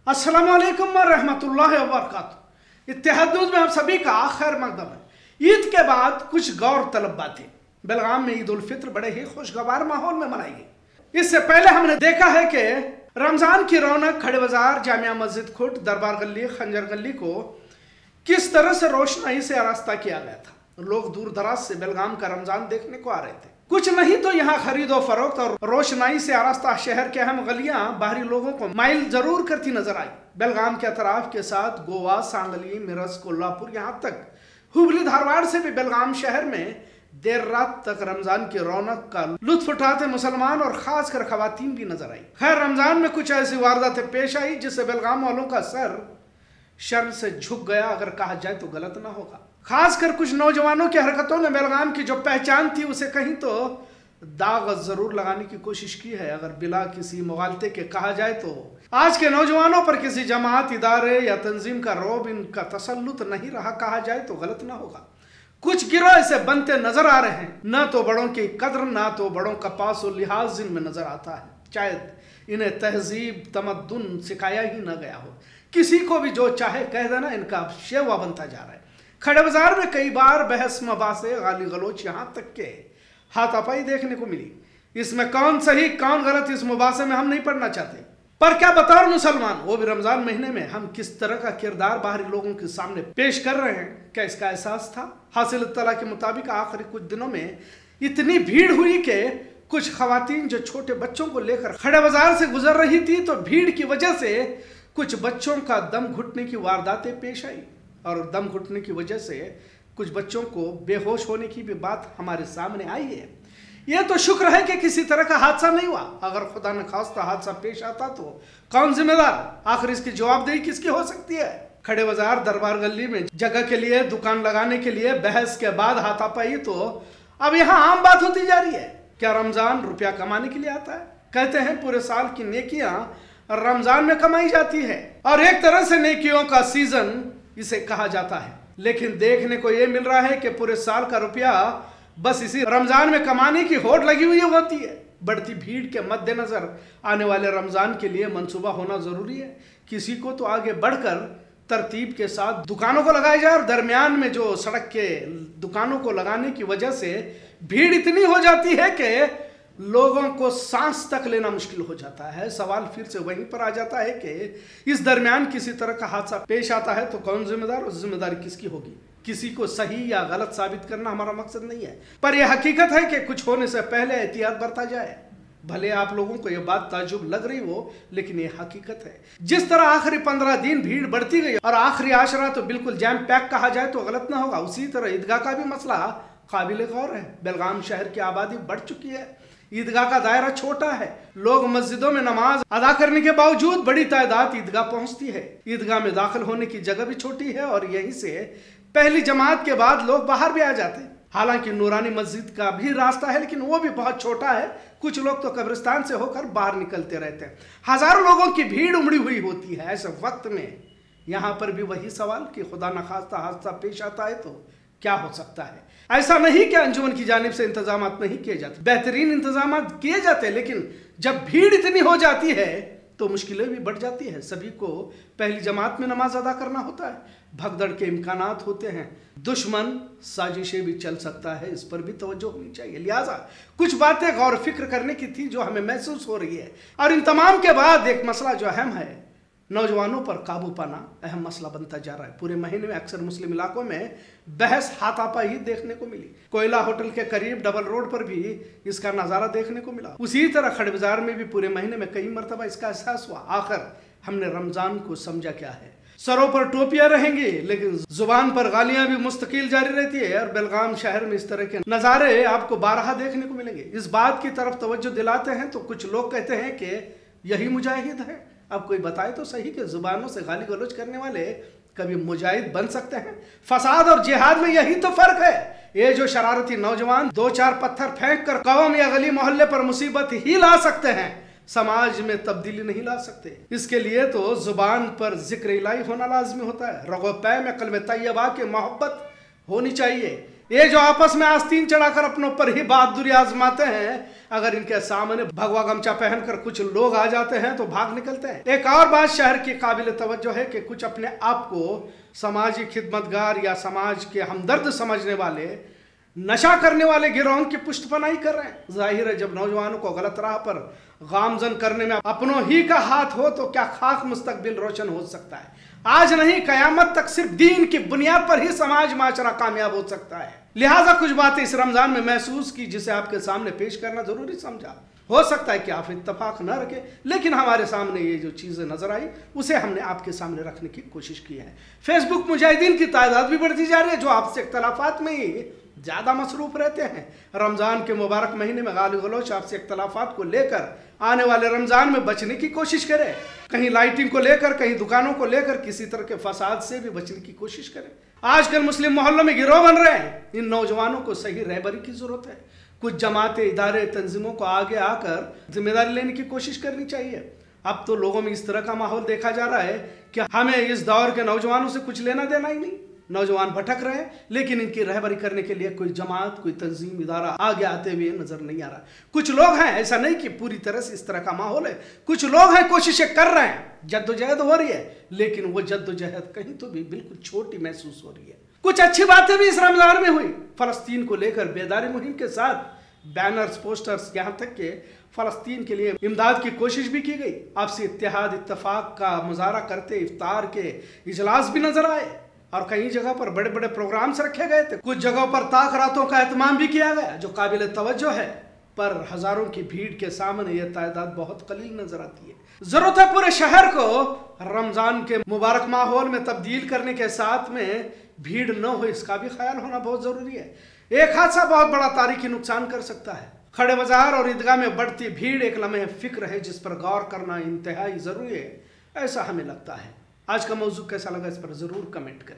अस्सलाम वालेकुम व रहमतुल्लाहि व बरकातुहू। इत्तेहाद न्यूज़ में आप सभी का खैर मकदम है। ईद के बाद कुछ गौर तलब बातें। बेलगाम में ईद उल फित्र बड़े ही खुशगवार माहौल में मनाई गई। इससे पहले हमने देखा है कि रमजान की रौनक खड़े बाजार, जामिया मस्जिद खुट, दरबार गली, खंजर गली को किस तरह से रोशनाई से आरास्ता किया गया था। लोग दूर दराज से बेलगाम का रमजान देखने को आ रहे थे। कुछ नहीं तो यहाँ खरीदो फरोख्त और रोशनाई से आरास्ता शहर के अहम गलियां बाहरी लोगों को माइल जरूर करती नजर आई। बेलगाम के अतराफ के साथ गोवा, सांगली, मिरज, कोल्हापुर, यहाँ तक हुबली, धारवाड़ से भी बेलगाम शहर में देर रात तक रमजान की रौनक का लुत्फ उठाते मुसलमान और खासकर खवातीन भी नजर आई। खैर, रमजान में कुछ ऐसी वारदातें पेश आई जिससे बेलगाम वालों का सर शर्म से झुक गया, अगर कहा जाए तो गलत ना होगा। खासकर कुछ नौजवानों की हरकतों ने बेलगाम की जो पहचान थी उसे कहीं तो दाग जरूर लगाने की कोशिश की है। अगर बिला किसी मुगालते के कहा जाए तो आज के नौजवानों पर किसी जमात, इदारे या तंजीम का रौब, इनका तसल्लुत नहीं रहा, कहा जाए तो गलत ना होगा। कुछ गिरोह ऐसे बनते नजर आ रहे हैं, न तो बड़ों की कद्र, ना तो बड़ों का पास और लिहाज इनमें नजर आता है। शायद इन्हें तहजीब, तमद्दुन सिखाया ही न गया हो। किसी को भी जो चाहे कह देना इनका शेवा बनता जा रहा है। खड़े बाजार में कई बार बहस, मबासे, गाली गलोच, यहाँ तक के हाथापाई देखने को मिली। इसमें कौन सही कौन गलत, इस मुबासे में हम नहीं पढ़ना चाहते। पर क्या बतौर मुसलमान, वो भी रमजान महीने में, हम किस तरह का किरदार बाहरी लोगों के सामने पेश कर रहे हैं, क्या इसका एहसास था? हासिल इत्तला के मुताबिक आखिरी कुछ दिनों में इतनी भीड़ हुई कि कुछ खवातीन जो छोटे बच्चों को लेकर खड़े बाजार से गुजर रही थी, तो भीड़ की वजह से कुछ बच्चों का दम घुटने की वारदातें पेश आई और दम घुटने की वजह से कुछ बच्चों को बेहोश होने की भी बात हमारे सामने आई है। यह तो शुक्र है कि किसी तरह का हादसा नहीं हुआ। अगर खुदा न खास्ता हादसा पेश आता तो कौन जिम्मेदार? आखिर इसकी जवाबदेही किसकी हो सकती है? खड़े बाजार, दरबार गली में जगह के लिए, दुकान लगाने के लिए बहस के बाद हाथापाई तो अब यहाँ आम बात होती जा रही है। क्या रमजान रुपया कमाने के लिए आता है? कहते हैं पूरे साल की नेकियां रमजान में कमाई जाती है और एक तरह से नेकियों का सीजन इसे कहा जाता है। लेकिन देखने को यह मिल रहा है कि पूरे साल का रुपया बस इसी रमजान में कमाने की होड़ लगी हुई होती है। बढ़ती भीड़ के मद्देनजर आने वाले रमजान के लिए मंसूबा होना जरूरी है। किसी को तो आगे बढ़कर तरतीब के साथ दुकानों को लगाया जाए और दरमियान में जो सड़क के दुकानों को लगाने की वजह से भीड़ इतनी हो जाती है कि लोगों को सांस तक लेना मुश्किल हो जाता है। सवाल फिर से वहीं पर आ जाता है कि इस दरमियान किसी तरह का हादसा पेश आता है तो कौन जिम्मेदार और जिम्मेदारी किसकी होगी? किसी को सही या गलत साबित करना हमारा मकसद नहीं है, पर यह हकीकत है कि कुछ होने से पहले एहतियात बरता जाए। भले आप लोगों को यह बात ताज्जुब लग रही हो, लेकिन यह हकीकत है। जिस तरह आखिरी 15 दिन भीड़ बढ़ती गई और आखिरी आशरा तो बिल्कुल जैम पैक कहा जाए तो गलत ना होगा, उसी तरह ईदगाह का भी मसला काबिल गौर है। बेलगाम शहर की आबादी बढ़ चुकी है, ईदगाह का दायरा छोटा है। लोग मस्जिदों में नमाज अदा करने के बावजूद बड़ी तादाद ईदगाह पहुंचती है। ईदगाह में दाखिल होने की जगह भी छोटी है और यहीं से पहली जमात के बाद लोग बाहर भी आ जाते हैं। हालांकि नूरानी मस्जिद का भी रास्ता है, लेकिन वो भी बहुत छोटा है। कुछ लोग तो कब्रिस्तान से होकर बाहर निकलते रहते हैं। हजारों लोगों की भीड़ उमड़ी हुई होती है। ऐसे वक्त में यहाँ पर भी वही सवाल कि खुदा न खास्ता हादसा पेश आता है तो क्या हो सकता है? ऐसा नहीं कि अंजुमन की जानिब से इंतजाम नहीं किए जाते, बेहतरीन इंतजाम किए जाते हैं, लेकिन जब भीड़ इतनी हो जाती है तो मुश्किलें भी बढ़ जाती है। सभी को पहली जमात में नमाज अदा करना होता है, भगदड़ के इम्कानात होते हैं, दुश्मन साजिशें भी चल सकता है, इस पर भी तवज्जो होनी चाहिए। लिहाजा कुछ बातें गौर फिक्र करने की थी जो हमें महसूस हो रही है। और इन तमाम के बाद एक मसला जो अहम है, नौजवानों पर काबू पाना अहम मसला बनता जा रहा है। पूरे महीने में अक्सर मुस्लिम इलाकों में बहस, हाथापाई देखने को मिली। कोयला होटल के करीब डबल रोड पर भी इसका नज़ारा देखने को मिला। उसी तरह खड़े बाजार में भी पूरे महीने में कई मरतबा इसका एहसास हुआ। आखिर हमने रमजान को समझा क्या है? सरों पर टोपियां रहेंगी लेकिन जुबान पर गालियां भी मुस्तकिल जारी रहती है। और बेलगाम शहर में इस तरह के नज़ारे आपको बारहा देखने को मिलेंगे। इस बात की तरफ तवज्जो दिलाते हैं तो कुछ लोग कहते हैं कि यही मुजाहिद है। अब कोई बताए तो सही कि जुबानों से गाली गलौज करने वाले कभी मुजाहिद बन सकते हैं? फसाद और जिहाद में यही तो फर्क है। ये जो शरारती नौजवान 2-4 पत्थर फेंक कर कौम या गली मोहल्ले पर मुसीबत ही ला सकते हैं, समाज में तब्दीली नहीं ला सकते। इसके लिए तो जुबान पर जिक्र इलाही होना लाजमी होता है। रगो पै में कलमे तैयबा की मोहब्बत होनी चाहिए। ये जो आपस में आस्तीन चढ़ाकर अपनों पर ही बहादुरी आजमाते हैं, अगर इनके सामने भगवा गमछा पहनकर कुछ लोग आ जाते हैं तो भाग निकलते हैं। एक और बात शहर की काबिल तवज्जो है कि कुछ अपने आप को समाजी खिदमतगार या समाज के हमदर्द समझने वाले नशा करने वाले गिरोह की पुष्टपनाही कर रहे हैं। जाहिर है, जब नौजवानों को गलत राह पर गामजन करने में अपनों ही का हाथ हो तो क्या खाक मुस्तकबिल रोशन हो सकता है। आज नहीं, कयामत तक सिर्फ दीन की बुनियाद पर ही समाज माशरा कामयाब हो सकता है। लिहाजा कुछ बातें इस रमजान में महसूस की जिसे आपके सामने पेश करना जरूरी समझा। हो सकता है कि आप इत्तफाक न रखें, लेकिन हमारे सामने ये जो चीज़ें नजर आई उसे हमने आपके सामने रखने की कोशिश की है। फेसबुक मुजाहिदीन की तादाद भी बढ़ती जा रही है जो आपसे इख्तलाफात में ही ज़्यादा मसरूफ रहते हैं। रमज़ान के मुबारक महीने में गाली गलौच आपसे इख्तलाफात को लेकर आने वाले रमज़ान में बचने की कोशिश करें। कहीं लाइटिंग को लेकर, कहीं दुकानों को लेकर किसी तरह के फसाद से भी बचने की कोशिश करें। आजकल मुस्लिम मोहल्लों में गिरोह बन रहे हैं। इन नौजवानों को सही रहबरी की जरूरत है। कुछ जमातें, इदारे, तंजीमों को आगे आकर जिम्मेदारी लेने की कोशिश करनी चाहिए। अब तो लोगों में इस तरह का माहौल देखा जा रहा है कि हमें इस दौर के नौजवानों से कुछ लेना देना ही नहीं। नौजवान भटक रहे हैं, लेकिन इनकी रहबरी करने के लिए कोई जमात, कोई तंजीम, इदारा आगे आते हुए नजर नहीं आ रहा। कुछ लोग हैं, ऐसा नहीं कि पूरी तरह से इस तरह का माहौल है, कुछ लोग हैं कोशिशें कर रहे हैं, जद्दोजहद हो रही है, लेकिन वो जद्दोजहद कहीं तो भी बिल्कुल छोटी महसूस हो रही है। कुछ अच्छी बातें भी इस रमजान में हुई। फलस्तीन को लेकर बेदारी मुहिम के साथ बैनर्स, पोस्टर्स, यहाँ तक के फलस्तीन के लिए इमदाद की कोशिश भी की गई। आपसी इत्तेहाद, इत्तफाक का मुजाहरा करते इफ्तार के इजलास भी नजर आए और कई जगह पर बड़े बड़े प्रोग्राम्स रखे गए थे। कुछ जगहों पर ताक़रातों का एहतमाम भी किया गया जो काबिल तवज्जो है, पर हजारों की भीड़ के सामने यह तादाद बहुत कलील नजर आती है। जरूरत है पूरे शहर को रमजान के मुबारक माहौल में तब्दील करने के साथ में भीड़ न हो इसका भी ख्याल होना बहुत जरूरी है। एक हादसा बहुत बड़ा तारीखी नुकसान कर सकता है। खड़े बाजार और ईदगाह में बढ़ती भीड़ एक लम्हे फिक्र है जिस पर गौर करना इंतहाई जरूरी है, ऐसा हमें लगता है। आज का मौजू कैसा लगा इस पर जरूर कमेंट करें।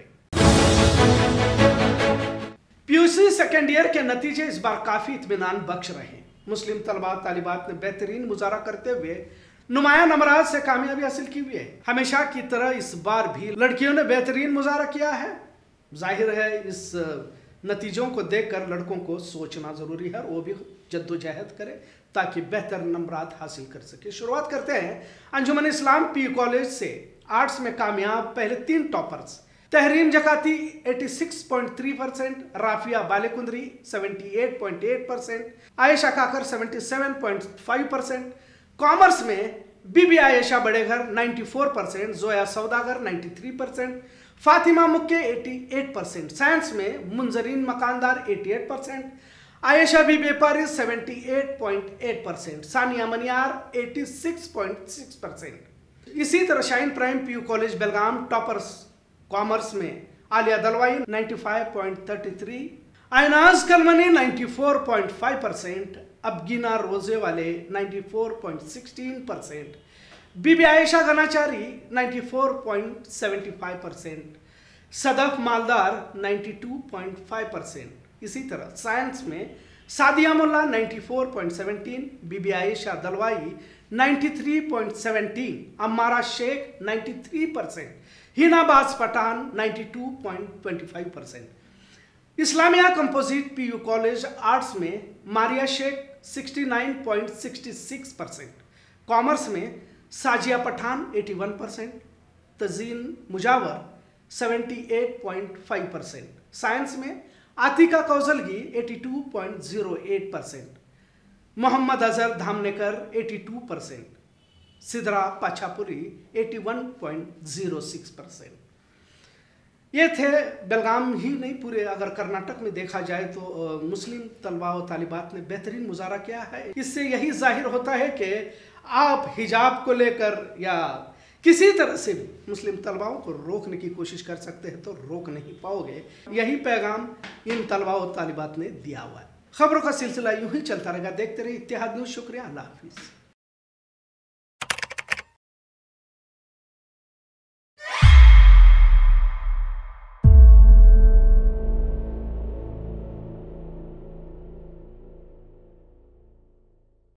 पीयूसी सेकेंड ईयर के नतीजे इस बार काफी इत्मीनान बख्श रहे। मुस्लिम तलबा तालिबात ने बेहतरीन मुजाहरा करते हुए नुमाया नंबरात से कामयाबी हासिल की हुई है। हमेशा की तरह इस बार भी लड़कियों ने बेहतरीन मुजाहरा किया है। जाहिर है, इस नतीजों को देखकर लड़कों को सोचना जरूरी है और वो भी जद्दोजहद करें ताकि बेहतर नंबरात हासिल कर सके। शुरुआत करते हैं अंजुमन इस्लाम पी कॉलेज से। आर्ट्स में कामयाब पहले 3 टॉपर्स तहरीम जकाती 86.3%, राफिया बालेकुंदरी 78.8%, आयशा काकर 77.5%। कॉमर्स में बीबी आयशा बड़ेघर 94%, जोया सौदागर 93%, फातिमा मुक्के 88%। साइंस में मुंजरीन मकानदार 88%, आयशा बी बेपारी 78.8%, सानिया मनियार 86.6%। इसी तरह shine prime PU college Belgaum toppers commerce में आलिया दलवाई 95.33, आयनाज कलमनी 94.5%, अबगीना रोजे वाले 94.16%, बीबी आयशा गनाचारी 94.75%, सदफ मालदार 92.5%। इसी तरह साइंस में Sadiya Mulla 94.17, Bibi Ayesha Dalwai 93.17, Ammara Shaikh 93%, Hinabaz Pathan 92.25%। Islamia composite PU college arts में मारिया शेख 69.66%, कॉमर्स में साजिया पठान 81%, तजीन मुजावर 78.5%, साइंस में आतिका कौजलगी 82.08%, मोहम्मद अजहर धामनेकर 82%, सिदरा पाछापुरी 81.06%। ये थे बेलगाम ही नहीं, पूरे अगर कर्नाटक में देखा जाए तो मुस्लिम तलबा और तालिबात ने बेहतरीन मुजाहरा किया है। इससे यही जाहिर होता है कि आप हिजाब को लेकर या किसी तरह से भी मुस्लिम तलबाओं को रोकने की कोशिश कर सकते हैं तो रोक नहीं पाओगे। यही पैगाम इन तलबा और तालिबात ने दिया हुआ है। खबरों का सिलसिला यूं ही चलता रहेगा। देखते रहिए इत्तेहाद न्यूज़। शुक्रिया, अल्लाह हाफिज़।